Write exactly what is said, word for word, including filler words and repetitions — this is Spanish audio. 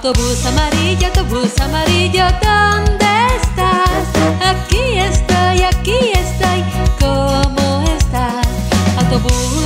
Autobús amarillo, autobús amarillo, ¿dónde estás? Aquí estoy, aquí estoy, ¿cómo estás? Autobús